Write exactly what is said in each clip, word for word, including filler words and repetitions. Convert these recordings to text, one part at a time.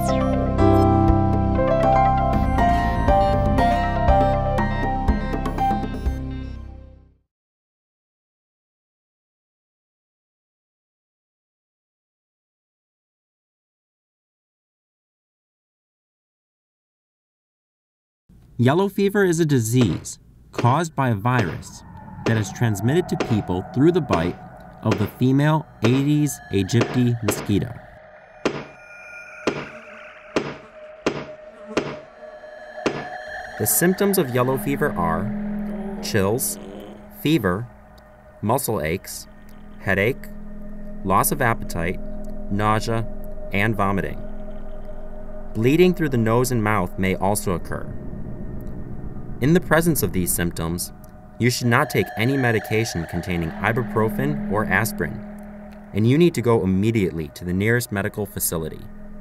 Yellow fever is a disease caused by a virus that is transmitted to people through the bite of the female Aedes aegypti mosquito. The symptoms of yellow fever are chills, fever, muscle aches, headache, loss of appetite, nausea, and vomiting. Bleeding through the nose and mouth may also occur. In the presence of these symptoms, you should not take any medication containing ibuprofen or aspirin, and you need to go immediately to the nearest medical facility.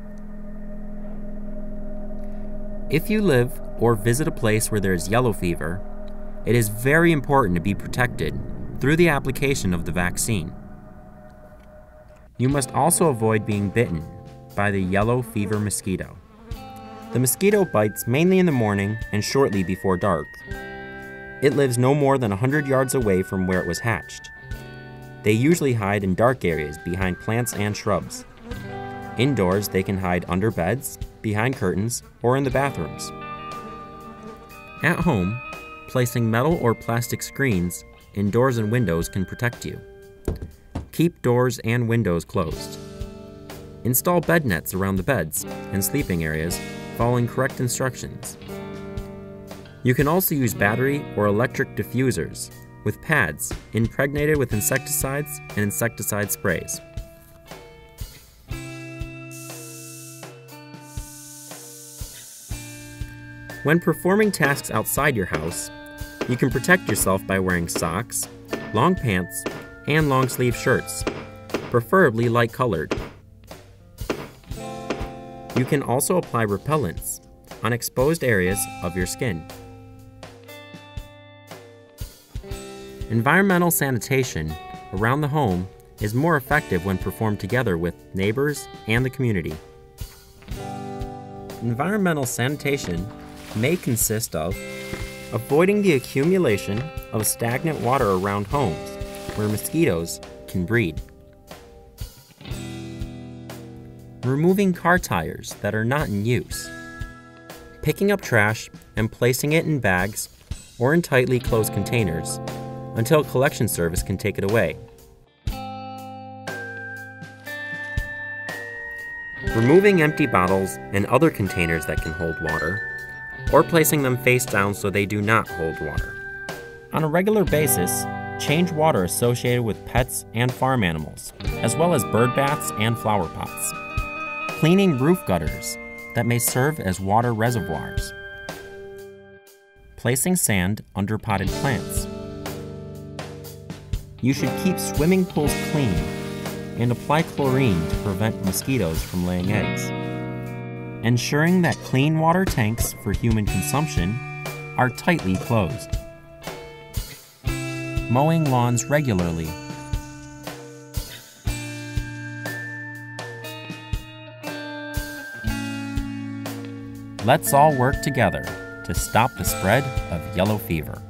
If you live or visit a place where there is yellow fever, it is very important to be protected through the application of the vaccine. You must also avoid being bitten by the yellow fever mosquito. The mosquito bites mainly in the morning and shortly before dark. It lives no more than one hundred yards away from where it was hatched. They usually hide in dark areas behind plants and shrubs. Indoors, they can hide under beds, behind curtains, or in the bathrooms. At home, placing metal or plastic screens in doors and windows can protect you. Keep doors and windows closed. Install bed nets around the beds and sleeping areas, following correct instructions. You can also use battery or electric diffusers with pads impregnated with insecticides and insecticide sprays. When performing tasks outside your house, you can protect yourself by wearing socks, long pants, and long-sleeve shirts, preferably light-colored. You can also apply repellents on exposed areas of your skin. Environmental sanitation around the home is more effective when performed together with neighbors and the community. Environmental sanitation may consist of avoiding the accumulation of stagnant water around homes where mosquitoes can breed. Removing car tires that are not in use. Picking up trash and placing it in bags or in tightly closed containers until collection service can take it away. Removing empty bottles and other containers that can hold water, or placing them face down so they do not hold water. On a regular basis, change water associated with pets and farm animals, as well as bird baths and flower pots. Cleaning roof gutters that may serve as water reservoirs. Placing sand under potted plants. You should keep swimming pools clean and apply chlorine to prevent mosquitoes from laying eggs. Ensuring that clean water tanks for human consumption are tightly closed. Mowing lawns regularly. Let's all work together to stop the spread of yellow fever.